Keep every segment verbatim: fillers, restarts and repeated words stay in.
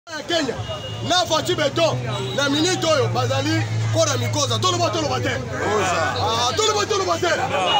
Kenya na Fati Beton na minute oyo bazali kora mikoza tolo ba tolo ba te ah tolo ba tolo ba te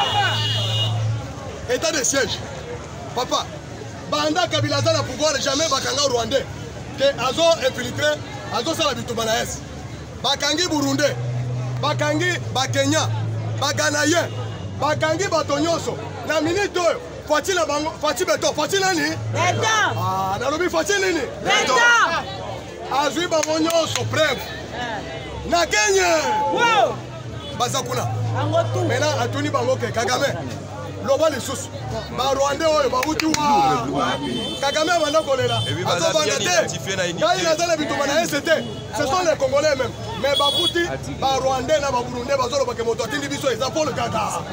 état de siège papa banda Kabila za na pouvoir jamais bakanga Rwandais que azo infiltré azo sala bitumba na es bakangi Burundais bakangi bakenya baganaye bakangi batonyoso na minute oyo Fati la bango Fati Beton Fati nani Beton ah na lobi Fati nini Beton azui bango nyonso preuve na Kenya wow bazakuna maintenant atuni bango ke Kagame loba lisusu ba Rwandais oyo bauti wa Kagame abanda kolela azobanda te ngai nazala bitumba na S T ce sont les Congolais même mais babuti ba Rwandais na ba Burundais bazoloba ke moto atindi biso eza pour le Kaka.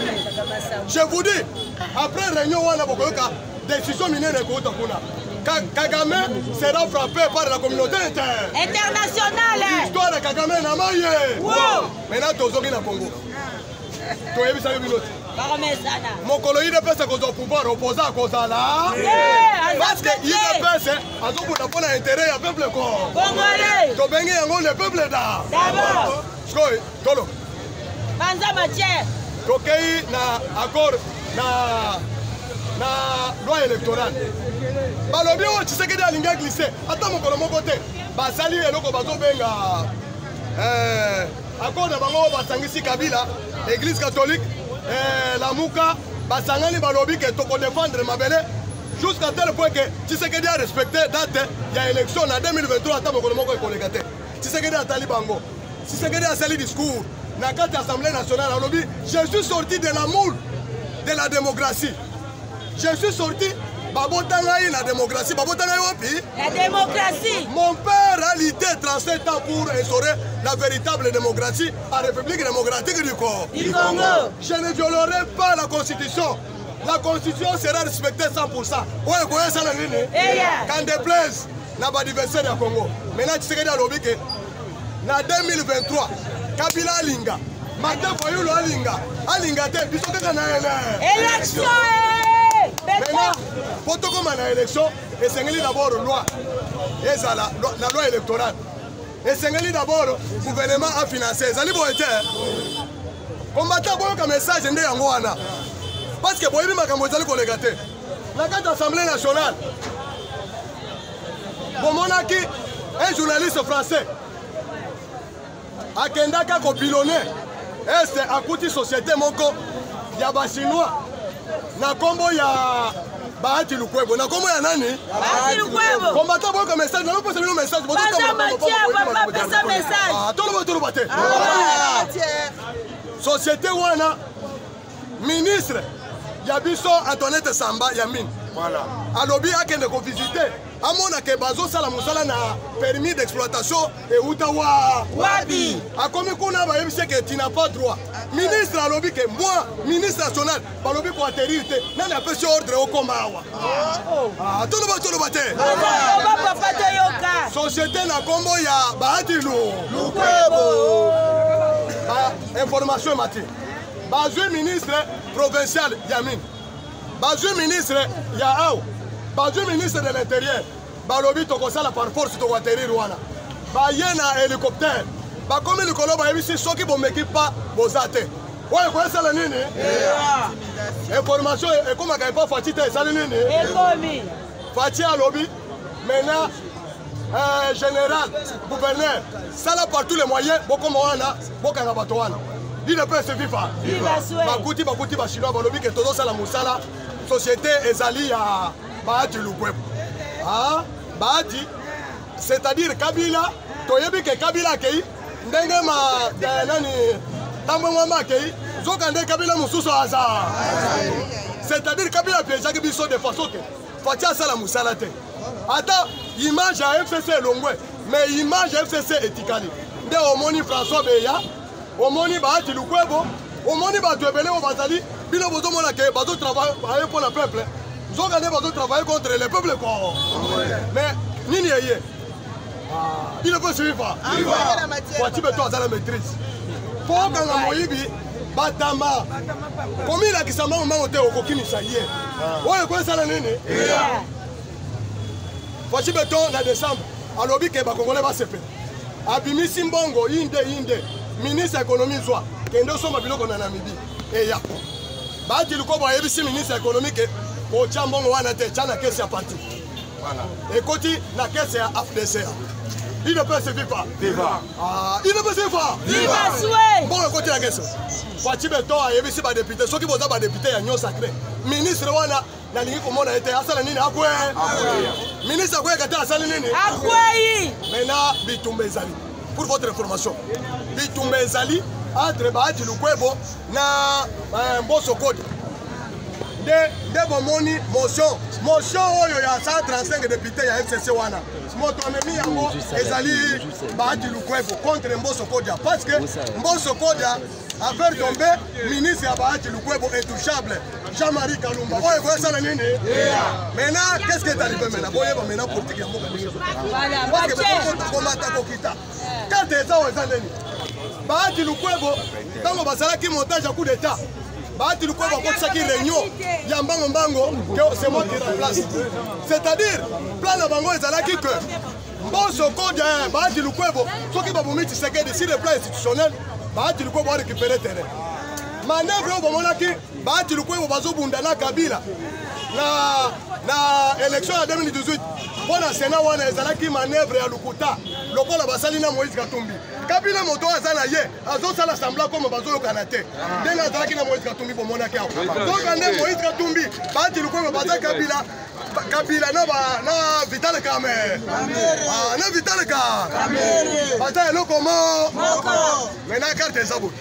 Je vous dis après réunion wana bokoyoka décision minene ko utakuna Kagame sera frappé par la communauté internationale. L'histoire de Kagame n'a pas eu. Maintenant, tu es au Congo. Tu es au Congo. Mon collègue de peste au pouvoir opposé à cause là. Parce que il a peste, à tout pour avoir intérêt au peuple congolais. Tu es venu le peuple là. D'abord. Skoy, Tolo. Banza Mathieu. Tu es na accord na na loi électorale. Balobi o Tshisekedi alinga glissé ata mokolo moko te basali eloko bazobenga eh accord na bango basangisi Kabila église catholique eh la muka basangani balobi ke toko défendre mabele jusqu'à tel point que Tshisekedi a respecté date ya élection na deux mille vingt-trois ata mokolo moko ekoleka te Tshisekedi atali bango Tshisekedi a sali discours na kati assemblée nationale alobi je suis sorti de la moule de la démocratie je suis sorti Babotangaï la démocratie, Babotangaï wapi? La démocratie. Mon père a lutté trente-sept ans pour instaurer la véritable démocratie à la République démocratique du Congo. Du Congo. Je ne violerai pas la constitution. La constitution sera respectée cent pour cent. Ouais, quoi ça la ligne? Quand déplaise, n'a pas d'adversaire du Congo. Maintenant, tu sais que dans le lobby, en deux mille vingt-trois, Kabila Alinga, Martin Fayulu Alinga, Alinga te, biso que na élection. Maintenant, pour tout comme une élection, et c'est d'abord loi, et ça la, la loi électorale. Et c'est d'abord le gouvernement a financé. Ça dit bon été. Combattant bon comme message ndé yangoana. Parce que boyebi makambo ezali kolekate. Na kati assemblée nationale. Bon monaki un journaliste français. Akendaka ko pilonner. Est akuti société moko ya ba chinois. Na kombo ya Bahati Lukwebo. Na kombo ya nani? Bahati Lukwebo. Combattant bon comme message, na pesa bino message. Banza Mathieu, papa pesa message. Ah, tolo ba tolo ba te. Société wana ministre ya biso Antoinette Samba Yamine. Voilà. Alobi akende ko visiter. Amona ke bazo sala musala na permis d'exploitation et utawa wabi. Akomi kuna ba yebise ke tu n'as pas droit. Ministre alobi ke moi ministre national balobi ko atterrir te nani apesi ordre au komawa. Ah tolo ba tolo ba te. Ba papa te yoka. Société na kombo ya Bahati Lukwebo. Ba information mati. Bazui ministre provincial Yamine. Bazui ministre ya Aou. Bazui ministre de l'Intérieur, balobi tokosala par force to atterrir wana. Ba yena hélicoptère. Ba comme le koloba yebisi soki bomeki pa bozate. Ouais quoi ça la nini? Information et comme ka pas Fati te ça nini? Ekomi. Fati a lobby. Maintenant euh, général, gouverneur, ça là par tous les moyens, boko wana, boka na bato wana. Il ne peut se vivre. Ba kuti ba kuti ba chinois balobi ke todo sala musala société ezali ya Bahati Lukwebo. Ah, Bahati, c'est-à-dire Kabila, toyebi ke Kabila kei, ndenge ma nani tambo mama kei, zokande Kabila mususu aza. C'est-à-dire Kabila piège ki biso de façon que Fatia sala musala te. Ata image à F C C Longwe, mais image à F C C etikali. Nde omoni François Beya, omoni Bahati Lukwebo, omoni bato ebele o bazali, bino bozo mona ke bazo travailler pour le peuple. Nous avons travaillé contre le peuple. Mais, Nini Yé, il ne peut suivre pas. Tu peux toi à la maîtrise. Pour que Moïbi, Batama, comme il a qui s'en m'a monté au coquin, ça y est. Ouais, quoi ça la nini? Voici béton, la décembre. alobi ke bakongole basepela abimisi mbongo inde inde ministre économie zwa kende osomba biloko na Namibie eya baati lukobo ayebisi ministre économique kotia mbongo wana te tia na kesi ya parti ekoti na kesi ya F D C. Il ne peut se vivre pas. Viva. Ah, il ne peut se vivre. Viva souhait. Bon, écoutez la question. Fati Beto a yebisi ba député, ceux qui vont ba député ya nyo sacré. Ministre wana na lingi komona été asala nini akwe. Ministre akwe kata asala nini? Akwe. Maintenant Bitumba ezali. Pour votre information. Bitumba ezali entre Bahati Lukwebo na Mbosso Kodi. De de bomoni motion motion oyo ya cent trente-cinq députés ya F C C wana moto amemi yango ezali Bahati Lukwebo contre Mbosso Kodia parce que Mbosso Kodia a fait tomber ministre ya Bahati Lukwebo intouchable Jean-Marie Kalumba oyo kwa sana nini maintenant qu'est-ce qui est arrivé maintenant boye ba maintenant politique ya mboka voilà parce que beaucoup komata kokita quand eza oza nini Bahati Lukwebo tango basalaki montage ya coup d'état Bahati Lukwebo akotisaki réunion ya mbango mbango que c'est moi qui remplace. C'est-à-dire plan na bango ezalaki que Mbosso Kodia Bahati Lukwebo soki babumi Tshisekedi sur le plan institutionnel Bahati Lukwebo a récupéré terrain. Manœuvre au bamonaki Bahati Lukwebo bazobunda na Kabila na na élection ya deux mille dix-huit mpona Sénat wana ezalaki manœuvre ya Lukuta lokola basali na Moïse Katumbi. Kabila moto azana ye azosala sembla comme bazoyokana te ndenge azalaki na Moïse Katumbi bomonaki awa donc ande Moïse Katumbi Bahati Lukwebo baza Kabila Kabila na ba na Vital Kamerhe ah na Vital Kamerhe baza eloko moko maintenant carte ezaboki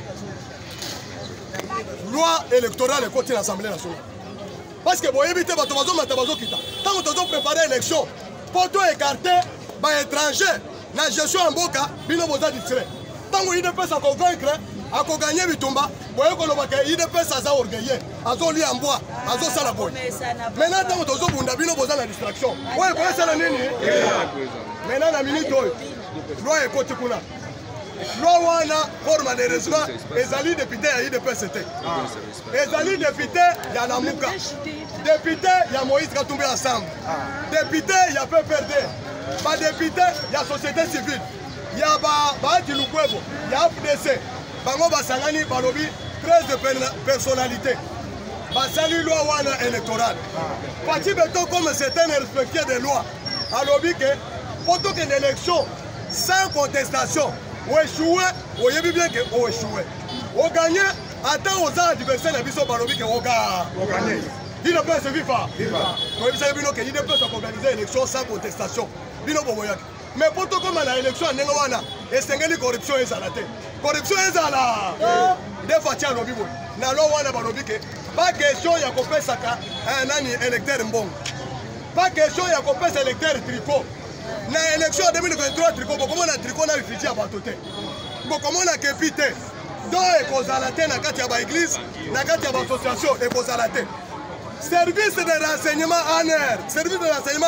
loi électorale ekoti na Assemblée nationale parce que boyebi te bato bazomata bazokita ntango tozopréparer élection po to écarté baétranger na gestion ya mboka bino boza distrait ntango I D P S akovaincre akoganye bitumba boye koloba ke I D P S aza orgueilleux azolia mbwa azosala boye maintenant ntango tozobunda bino boza na distraction oyo ekoyesala nini maintenant na minute oyo loi ekoti kuna loi wana for malheureusement ezali député ya I D P S te ezali député ya Lamuka député ya Moïse Katumbi ensemble député ya P P R D ba député ya société civile ya ba Bahati Lukwebo ya F D C bango basangani balobi treize personnalités basali loi wana électorale Fati Beto comme c'est un respectueux des lois alobi ke poto que l'élection sans contestation ou échoué ou yebi bien que ou échoué ou gagné attends aux adversaires na biso balobi ke o gagné il ne peut se vivre oui vous savez bien que il ne peut s'organiser élection sans contestation bino bomoyaki mais poto comme na élection ndenge wana esengeli corruption ezala te corruption ezala de Fati alobi boy na lo wana balobi ke pas question ya kopesaka nani électeur mbongo pas question ya kopesa électeur tricot na élection deux mille vingt-trois tricot bokomona tricot na réfugié ya bato te bokomona kepi te do ekozala te na kati ya baéglise na kati ya bassociation ekozala te service de renseignement A N R service de renseignement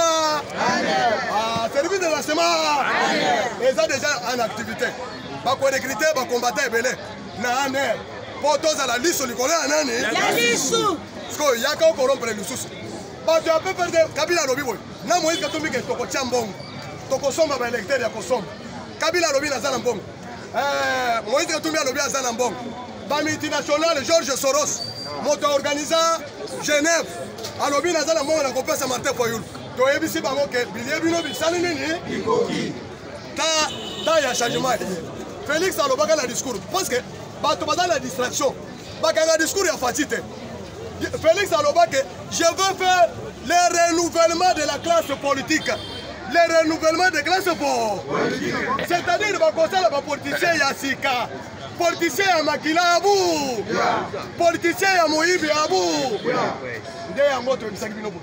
ah, service de renseignement ils sont déjà en activité bakorecruter bacombattant ebele na A N R po tozala liso likolo ya nani ya lisu siko yaka okorompre lisusu bato ya P P R D Kabila alobi boye na Moïse Katumbi ke tokotia mbongo tokosomba baélecteur ya kosomba Kabila alobi naza na mbongo Moïse Katumbi alobi aza na mbongo bamultinational George Soros moto organisa Genève alobi naza na mbongo na kopesa Martin Fayulu toyebisi bango ke bilie bino bisali nini ta ta ya changement Félix alobaka na discours parce que bato baza na distraction bakanga discours ya Fati te Félix alobaka je veux faire le renouvellement de la classe politique le renouvellement de classe politique c'est-à-dire bakosala bapoliticien ya sika politicien ya makila abu politicien ya moyibi abu nde yango toyebisaki bino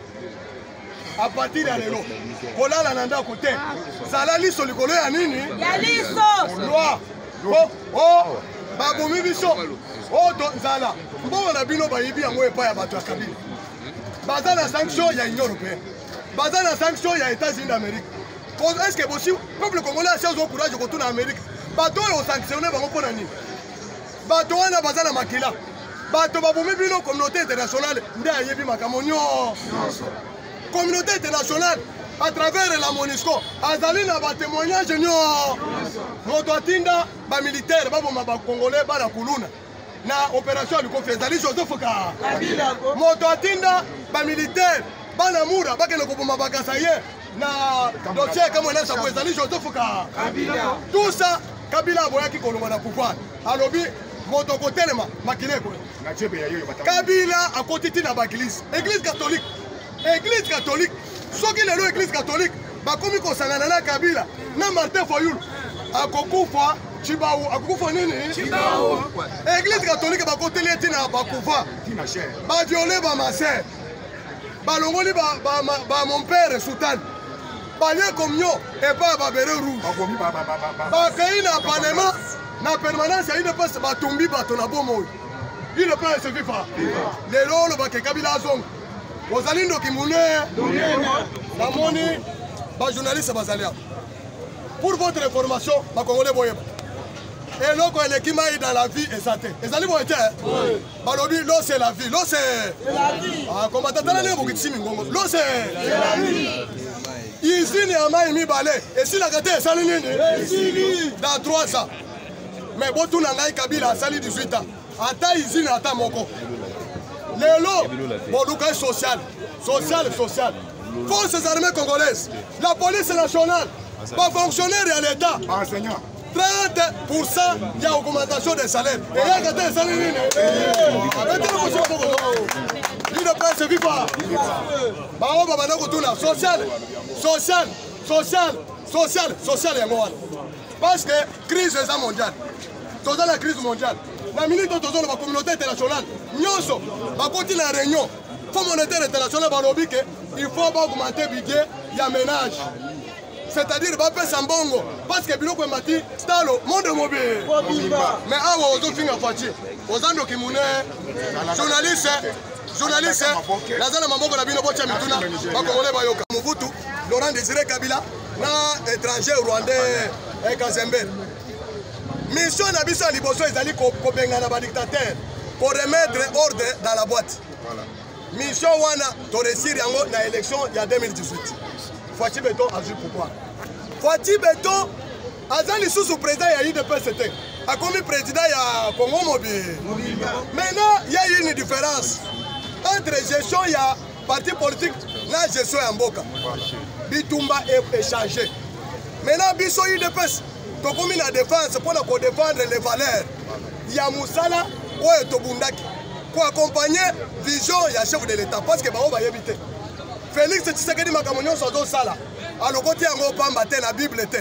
à partir ya lelo kolala na ndako te zala liso likolo ya nini ya liso loi o babomi biso o nzala mbongo na bino bayibi yango epai ya bato ya Kabila baza na sanction ya Union européenne baza na sanction ya États-Unis d'Amérique est-ce que bosi peuple congolais asi azwa courage kotuna Amérique bato oyo osanctionne bango mpo na nini bato wana baza na makila bato babomi bino communauté internationale nde ayebi makambo nyonso communauté internationale à travers la MONUSCO azali na ba témoignage nyo moto atinda ba militaire ba boma ba congolais ba na kuluna na opération du conflit ezali Joseph Kabila moto atinda ba militaire ba na mura ba kele ko boma ba kasaye na dossier comme on a ça ezali Joseph Kabila tout ça Kabila boyaki kolonga na pouvoir alobi moto kotelema makileko Kabila a kotiti na ba église église catholique église catholique soki lelo église catholique bakomi kosangana na Kabila na Martin Fayulu akokufa Chibaou akokufa nini Chibaou église catholique bakoteli etina bakufa ba violer ba maser balongoli ba ba mon père sultan balie communion et pas ba bere rouge bakei na panema na permanence il ne peut pas tomber bato na bomo il ne peut se vivre lelo lo ba Kabila azong ozali ndoki mune namoni ba journaliste bazalia pour votre information ba congolais boyeba et loko eleki mai dans la vie ezate ezali boyete balobi lo c'est la vie lo c'est la vie ah comment t'attends les bokitsi mingongo lo c'est la vie izini ya mai mibale esi la kate esali nini esili dans trois ans mais botu na ngai Kabila asali dix-huit ans ata izini ata moko lelo boluka social social social forces armées congolaises la police nationale pas fonctionnaire à l'état enseignant trente pour cent il y a augmentation des salaires et il y a des salaires il ne peut se vivre bao baba na kutuna social social social social social yango wana parce que crise est mondiale toza la crise mondiale la minute tozo na communauté internationale nyonso bakoti na réunion Fonds monétaire international balobi que il faut pas augmenter budget ya ménage c'est-à-dire ba pesa mbongo parce que biloko emati stalo monde mobile mais awa ozo finga fachi ozando kimune journaliste journaliste nazana mamboko na bino bocha mituna bakongole bayoka Mobutu Laurent Désiré Kabila na étranger rwandais et Kazembe mission na biso ya liboso ezali kobengana ba dictateur pour remettre ordre dans la boîte. Voilà. Mission wana to réussir yango na élection il y a deux mille dix-huit. Fouati Beton a joué pourquoi? Fouati Beton azali sous président ya U D P S T. A commis président ya Congo Mobile. Maintenant, il y a une différence entre gestion ya parti politique na gestion ya mboka. Bitumba est échangé. Maintenant biso U D P S to commis la défense pour la défendre les valeurs. Il y a Moussala ou Tobundaki pour accompagner vision ya chef de l'État parce que bao ba yebite. Félix Tshisekedi makamonyo sozo sala. Alokoti yango pamba te na Bible te.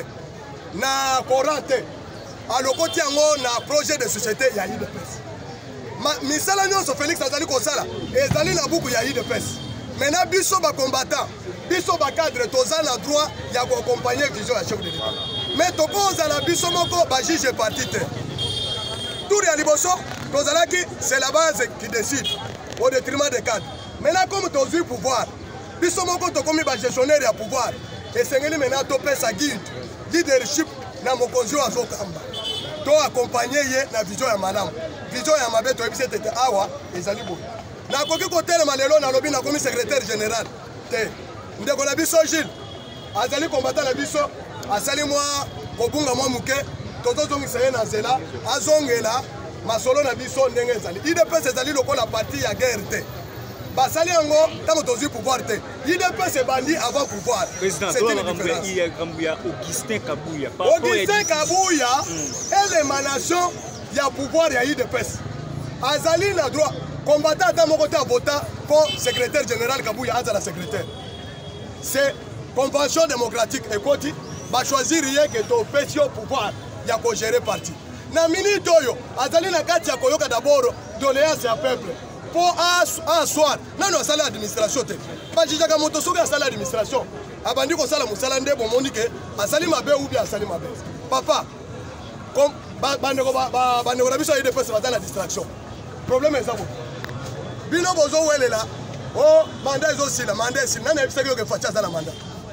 Na Coran te. Alokoti yango na projet de société ya U D P S. Misala nyonso Félix azali ko sala ezali na buku ya U D P S. Maintenant biso ba combattant, biso ba cadre toza na droit ya ko accompagner vision ya chef de l'État. Mais toko za biso moko ba juge parti te. Tout ya liboso tozalaki c'est la base qui décide au détriment des cadres. Maintenant comme tozu pouvoir, biso moko tokomi ba gestionnaire ya pouvoir. Et sengeli maintenant to pesa guide, leadership na mokonzi wa zokamba. To accompagner ye na vision ya malamu. Vision ya mabe to ebise tete awa ezali bo. Na koki kotele malelo na lobi na komi secrétaire général. Te. Ndeko na biso Gilles. Azali combattant na biso, asali mwa kobunga mwa muke, toto zongisa ye na zela, azongela masolo na biso ndenge ezali. I D P S ezali lokola parti ya guerre te. Basali yango tango tozi pouvoir te. I D P S bandi avant pouvoir. Président, c'est une différence. Augustin Kabouya. Augustin Kabouya est l'émanation ya pouvoir ya I D P S. Azali na droit combattant dans mon côté à voter pour secrétaire général Kabouya azala secrétaire. C'est convention démocratique et koti ba choisir rien que to pesi au pouvoir ya ko gérer parti. Na minute oyo azali na kati ya koyoka d'abord doléance ya peuple pour asseoir nano sala administration te ba jijaka moto soki sala administration abandi ko sala musala nde bo mondi ke asali mabe ou bien asali mabe papa comme bande ko ba bande ko biso ide pesa bazana distraction problème ezabo bino bozo welela oh mandat ezo sila mandat sila nana ebisaki ke facha sala mandat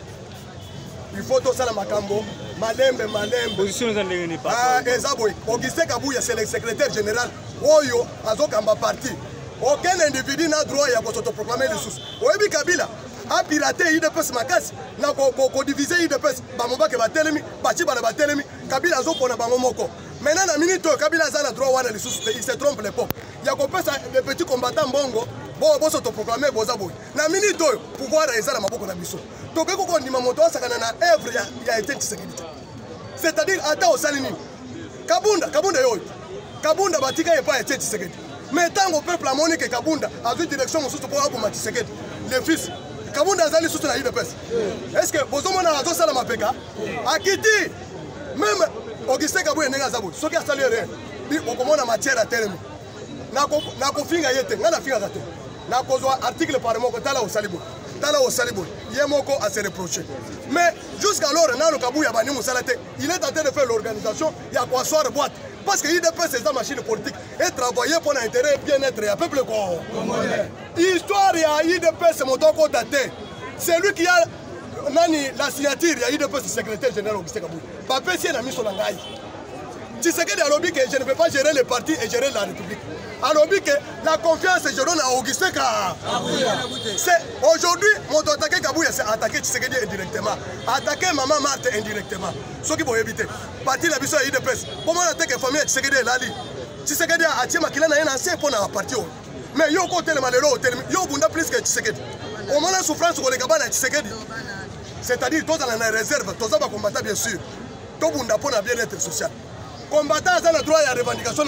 il faut tout ça la makambo malembe malembe position za ndenge ni pas ah ezabo Augustin Kabouya c'est le secrétaire général oyo azokamba parti aucun individu n'a droit ya s'autoproclamer les sous oyebi Kabila a piraté I D P S makasi na ko diviser I D P S ba mobake ba telemi ba ci ba ba telemi Kabila zo pona bango moko. Maintenant na minute Kabila za na droit wana lisusu il se trompe l'époque. Ya ko pesa les petits combattants bongo bo bo s'autoproclamer boza boy. Na minute pouvoir ezala maboko na biso. Donc ko ko ndima moto asakana na œuvre ya ya Etienne Tshisekedi. C'est-à-dire ata osali nini? Kabunda Kabunda yoyo. Kabunda batika epa Etienne Tshisekedi. Mais tant que le peuple a montré que Kabunda a vu direction au sous-pour Abou Tshisekedi, les fils, Kabunda a zali sous la I D P S. Est-ce que vous avez un réseau Salama Peka? A Kiti, même Augustin Kabou et Nenga Zabou, ce qui a salué, on commande en matière à terme. N'a qu'au fin à yété, n'a fin à rater. N'a qu'au article par mots que Tala au Salibou. Tala au Salibou, Yemoko a se reprocher. Mais jusqu'alors, Nano Kabou Yabani Moussalate, il est en train de faire l'organisation, il y a quoi soir boîte. Parce que l'I D P S, c'est la machine politique et travailler pour l'intérêt bien-être et à peuple quoi. Histoire, il y a I D P S, c'est mon temps daté. C'est lui qui a nani, la signature, il y a I D P S, secrétaire général Augustin Kabou. Papé, c'est un ami sur l'angaï. Tshisekedi a lobby que je ne peux pas gérer les partis et gérer la République. A lobby que la confiance, je donne à Augustin Kabou. Aujourd'hui, mon attaqué Kabou, c'est attaquer Tshisekedi indirectement. Attaquer Maman Marthe indirectement. Ce qui vont éviter. Parti la mission à I D P S. Comment attaquer la famille Tshisekedi et Lali? Tshisekedi a attiré Makila na un ancien pour la partie. Mais yo côté le malheureux, yo bunda plus que Tshisekedi. Au moment de souffrance pour les Kabana Tshisekedi. C'est-à-dire, tous dans la réserve, tous va combattre bien sûr. Tout bunda pour le bien-être social. Combattant a le droit à la revendication,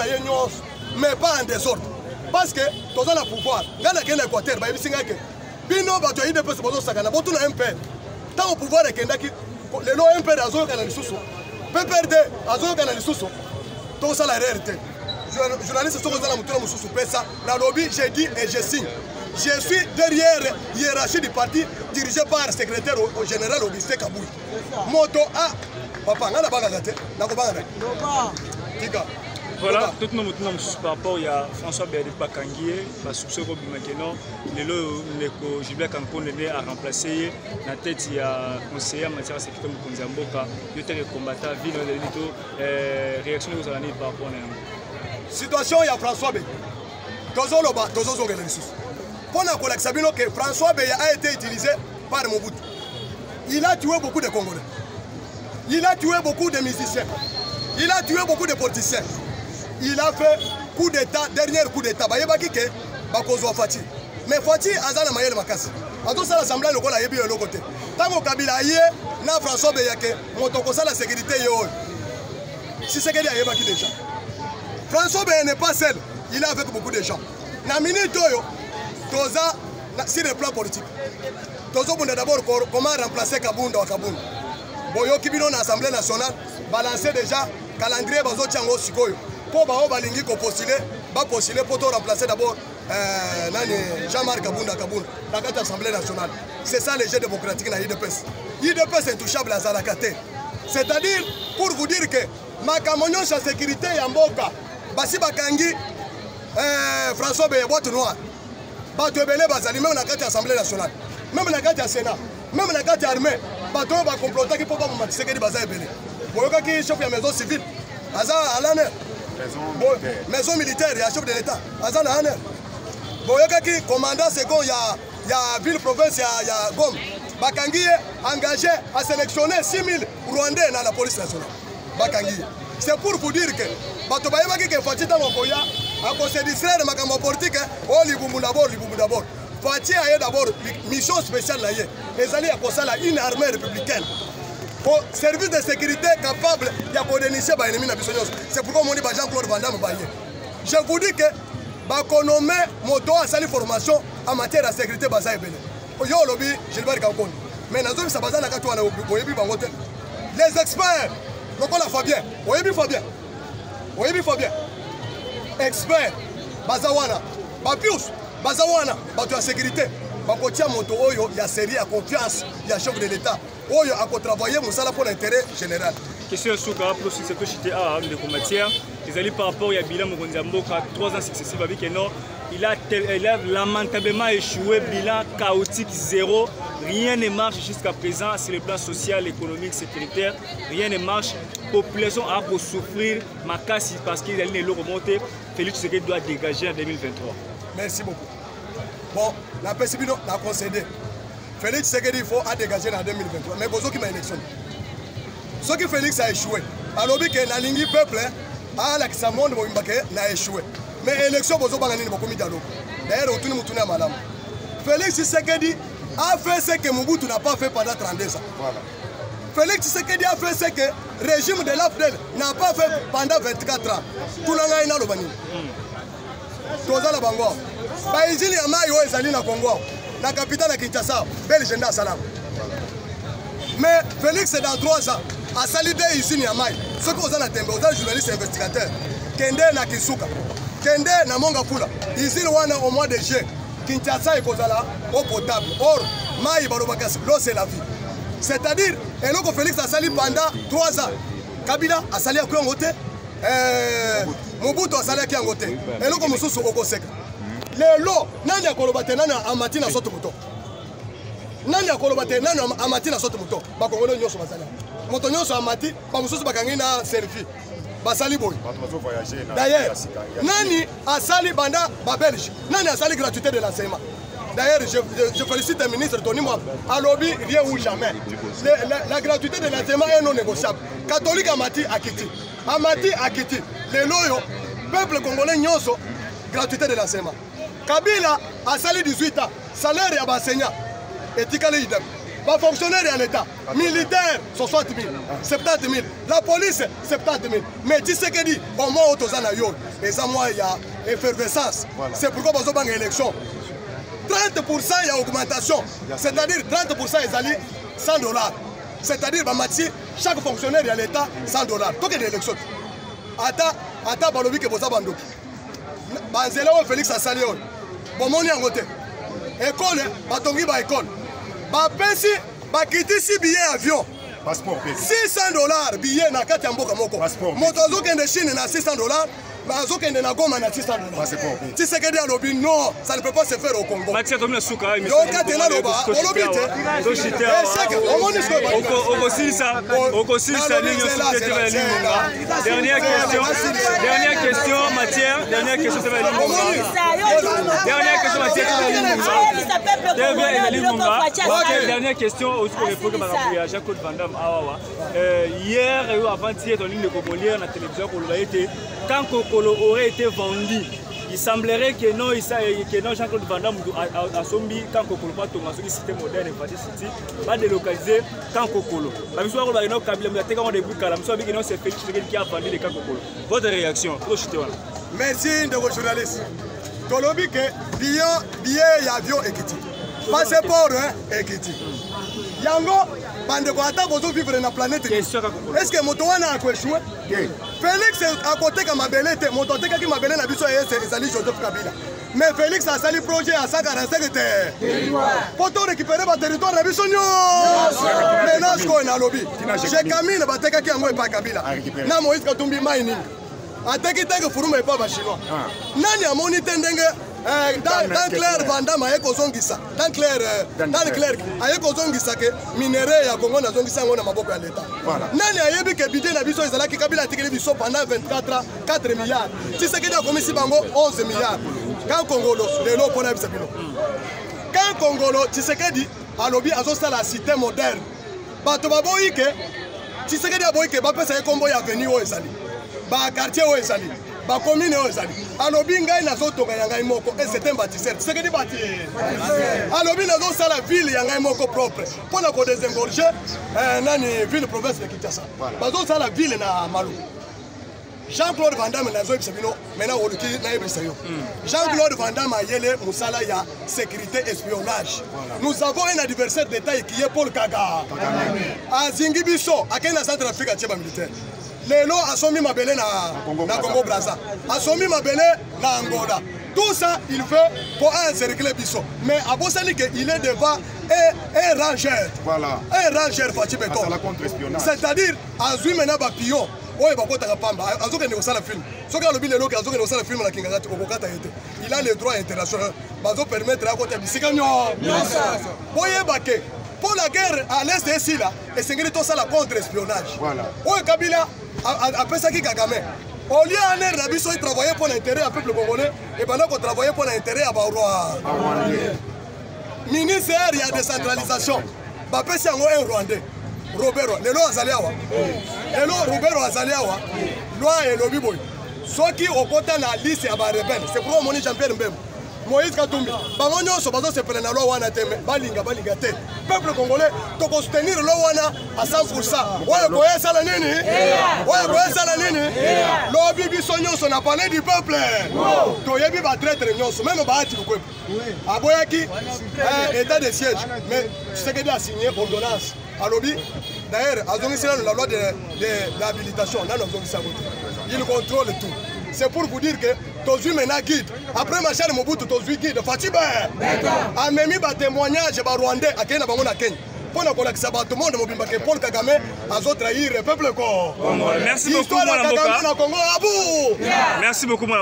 mais pas en désordre. Parce que tous ont le pouvoir. Dans l'Équateur, il y a des bino bato I D P S bozo sakana botu na M P R. Tant au pouvoir ekendaki le lo M P R azo kana lisusu. P P R D azo kana lisusu. Tout ça la réalité. Journaliste sont dans la mutuna mususu pesa na lobby j'ai dit et je signe. Je suis derrière la hiérarchie du parti dirigé par le secrétaire au général Augustin Kabou. Moto A papa ngana banga te na ko banga. Tika. Voilà, tout le monde par rapport à François Bédé Bakangié, parce que ce que maintenant, le Gilbert Kankon est à remplacer la tête il y a conseiller en matière de sécurité Mukonzamboka, il était combattant, ville de réaction aux années par rapport à la situation. Il y a François Bédé. Tozo Loba, Tozo Zongelensus. Pour la collecte, que François Bédé a été utilisé par Mobutu. Il a tué beaucoup de Congolais. Il a tué beaucoup de musiciens. Il a tué beaucoup de politiciens. Il a fait coup d'état, dernier coup d'état. Il y a des gens Fati. Mais Fati a fait un makasi. En tout cas, l'Assemblée locale a été de l'autre côté. Tant que Kabila y est, François Beyake, mon tokosa la sécurité si c'est qu'il y a déjà. François Beyake n'est pas seul. Il est avec beaucoup de gens. Na minute Toyo, Toza, sur le plan politique. Tozo Bunda d'abord comment remplacer Kabunda ou Kabunda. Boyo Kibino dans l'Assemblée nationale, balancer déjà calendrier Bazo Tchango Sikoyo. Pour balingi ko postuler, ba postuler pour remplacer d'abord euh, Jean-Marc Kabunda Kabunda dans l'Assemblée nationale. C'est ça le jeu démocratique dans l'I D P S. l'I D P S est intouchable à Zalakate. C'est-à-dire, pour vous dire que ma camonyon sa sécurité Yamboka, Basi Bakangi, euh, François Beye boîte noire, Bato Ebele Bazali, même dans l'Assemblée nationale, même dans le Sénat, même dans l'armée, Bato va comploter qui peut pas me dire que Baza Ebele. Boyoka qui chef de la maison civile, Aza Alaner. Maison militaire, il y a chef de l'État. Azana Haner. Boyokaki, commandant second, il y a, il y a ville province, il y a, il y a Gom. Bakangi est engagé à sélectionner six mille Rwandais dans la police nationale. Bakangi. C'est pour vous dire que Batobayaki que Fati dans Mokoya, à se distraire de ma politique, oh l'Ibumou d'abord, l'Ibumou d'abord. Fati a d'abord mission spéciale là. Les alliés à une armée républicaine. Pour service de sécurité capable de dénicher les ennemis. C'est pourquoi on dit que Jean-Claude Van Damme. Je vous dis que l'économie moto a sali formation en matière de sécurité. Yo lobby Gilbert Kankon. Mais nous avons besoin de les experts. Donc on a Fabien. Oyebi Fabien. Oyebi Fabien. Experts. Bazawana. Bapius. Bazawana. Bato la sécurité. Bakotia moto oyo ya série à confiance. Il y a chef de l'État. Oyo a travailler pour l'intérêt général. Question sur le succès de de matière. Les alliés par rapport à Bilan Mukonzamboka, trois ans successifs avec non, il a, il a lamentablement échoué, bilan chaotique zéro. Rien ne marche jusqu'à présent sur le plan social, économique, sécuritaire. Rien ne marche. La population a pour souffrir ma casse parce qu'il a une remontée. Félix Tshisekedi doit dégager en deux mille vingt-trois. Merci beaucoup. Bon, la P C B a concédé. Félix Tshisekedi il faut à dégager en deux mille vingt-trois mais bozo qui m'a élection ce qui Félix a échoué alors que na lingi peuple à la kisa monde bo mbake na échoué mais élection bozo banga nini bokomi dialogue d'ailleurs otuni mutuna malamu Félix Tshisekedi a fait ce que Mobutu n'a pas fait pendant trente-deux ans voilà. Félix Tshisekedi a fait ce que le régime de l'A F D L n'a pas fait pendant vingt-quatre ans tout le monde ina lobani toza la bango ba izili ya mai o ezali na Congo la capitale à Kinshasa, belle agenda salam. Mais Félix, c'est dans trois ans, a salidé ici à Maï. Ce que vous avez entendu, vous êtes journaliste investigateur. Kende na Kisuka, Kende na Mongafula. Ici, au mois de juin, Kinshasa est Kozala, eau potable. Or, Maï Barobakas, l'eau c'est la vie. C'est-à-dire, et donc Félix a sali pendant trois ans. Kabila a sali à Kouangote, Mobutu a sali à Kouangote. Et donc, Moussou Soko Seka. Lelo nani akolobate nani amati na soto moto nani akolobate nani amati na soto moto bakongolo nyonso basala moto nyonso amati ba mususu bakangi na selfie basali boy d'ailleurs nani asali banda ba belge nani asali gratuité de l'enseignement d'ailleurs je, je, je félicite le ministre Tony Mwamba alobi rien ou jamais le, la, la gratuité de l'enseignement est non négociable catholique amati akiti amati akiti lelo yo peuple congolais nyonso gratuité de l'enseignement Kabila a sali dix-huit ans, salaire à l'enseignant, éthiquement idem. Les fonctionnaires à l'État, militaires, soixante mille, soixante-dix mille, la police, soixante-dix mille. Mais tu sais que dit, au moins, au Tozana Yon, et ça, moi, il y a effervescence. C'est pourquoi nous avons une élection. trente pour cent il y a augmentation, c'est-à-dire trente pour cent ils allaient cent dollars. C'est-à-dire, chaque fonctionnaire à l'État, cent dollars. Donc, il y a une élection. Ata, ata, balobi que vous avez bandoki. Banzela ou Félix a sali on. Bon moni en côté. École, batongi ba école. Ba pesi, ba kiti si billet avion. Passeport six cents dollars billet na kati ya mboka moko. Moto azokende Chine na six cents dollars. Azokende na Goma na six cents dollars. Passeport. Si c'est que dia lobi non, ça ne peut pas se faire au Congo. Matia tomina suka mais donc atena loba, olobite. To chiter. Eh c'est on moni ce Oko oko silisa, oko silisa ligne société va ligne. Dernière question. Dernière question Matia, dernière question c'est va ligne. Dernière question Matia c'est dernière question au suko époque ba Jacques Van Damme awa. Hier et avant-hier dans ligne de Congolais na télévision ko loba été quand Kokolo aurait été vendu, il semblerait que non, que non Jean-Claude Van Damme a sombi quand Kokolo pas Thomas qui cité moderne et City va délocaliser quand Kokolo. La mission on va non Kabila mais quand on début Kalam so avec non c'est Félix qui a vendu les quand Kokolo. Votre réaction? Merci de vos journalistes. Tolobi que billet billet avion Ekiti. Passeport hein Ekiti. Yango bande ko ata bozo vivre na planète. Est-ce que moto wana a échoué? Félix à côté comme Mabele te moto te ki Mabele na biso c'est Zali Joseph Kabila. Mais Félix a sali projet à cent quarante-cinq territoire. Poto récupérer ba territoire na biso nyo. Menace ko na lobby. J'ai Camille ba te ki yango pa Kabila. Na Moïse Katumbi mining. Ateki teke furume pa ba chinois. Nani amoni tendenge dans clair Vandam a ekozongisa dans clair dans clair a ekozongisa ke minéraux ya Congo na zongisa ngona maboko ya l'État nani ayebi ke budget na biso ezala ki Kabila atikeli biso pendant vingt-quatre ans quatre milliards si c'est que da komisi bango onze milliards quand Congolo lelo pona bisa bino quand Congolo Tshisekedi alobi azosala cité moderne bato baboyi ke Tshisekedi aboyi ke bapesa ekombo ya avenue o ezali ba quartier o ezali ba commune o ezali alobi ngai nazotonga ya ngai moko et c'est un bâtisseur c'est que di bâti alobi nazo sala ville ya ngai moko propre pona ko désengorger nani ville province de Kinshasa bazo sala ville na Malu Jean-Claude Van Damme nazo ebisa bino maintenant oluki na ebisa yo Jean-Claude Van Damme ayele musala ya sécurité espionnage nous avons un adversaire d'état qui est Paul Kagame azingi biso akena centre Afrique tcheba militaire Lelo asomi mabele na na Congo Brazza, asomi mabele na Angola. Tout ça il fait pour encercler biso. Mais abosani que il est devant et et rangeur. Voilà. Un rangeur Fati Beton. C'est-à-dire azui mena ba pion. Oye ba kota pamba. Azoke ne osala film. Soka lobi lelo ka azoke ne osala film na Kingazati okokata yete. Il a les droits internationaux. Bazo permettre à côté bisika nyo. Oye ba ke pour la guerre à l'est ici là, et c'est que tout ça la contre-espionnage. Voilà. Oye Kabila après ça qui Kagame. Au lieu d'aller à Bisso, il travaillait pour l'intérêt du peuple congolais et pendant qu'on travaillait pour l'intérêt à Baroua. ministère ya décentralisation bapesi yango un rwandais Robert lelo azali awa lelo Robert azali awa loi elobi boy soki okota na liste ya ba rebelle c'est pour moni Jean-Pierre Mbemba Moïse Katumbi bango nyonso bazo sepela na loi wana te balinga balinga te peuple congolais toko soutenir loi wana à cent pour cent oyo koye sala nini oyo koye sala nini lobi biso nyonso na palais du peuple toyebi ba traître nyonso même ba ati lukwepo aboyaki état de siège mais Tshisekedi a signé ordonnance alobi d'ailleurs azongisi la loi de d'habilitation nano azongisa il contrôle tout. C'est pour vous dire que Tozu mena guide. Après ma chère Mobutu Tozu guide. Fatiba. A memi ba témoignage ba Rwandais à Kenya bango na Kenya. Pour na kola kisaba tout le monde mobimba que Paul Kagame azo trahir le peuple ko. Merci beaucoup mon Mboka. Congo. Merci beaucoup mon